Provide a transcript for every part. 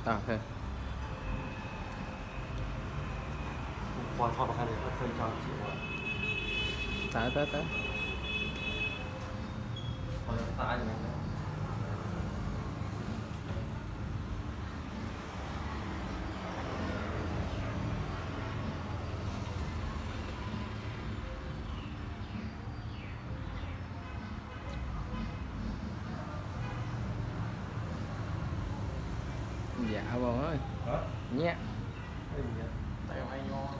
ok qua thọ cái này nó khơi cho chị rồi tới rồi tại mình dạ bông ơi nhé tay hay ngon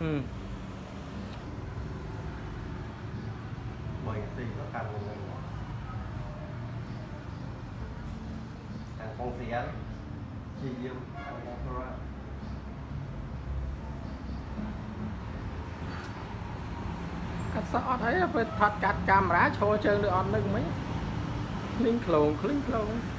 bởi vì nó càng con xé chi diêm càng con ra cắt sọ thấy phải thật cắt camera cho chơi được on nâng mấy linh khổng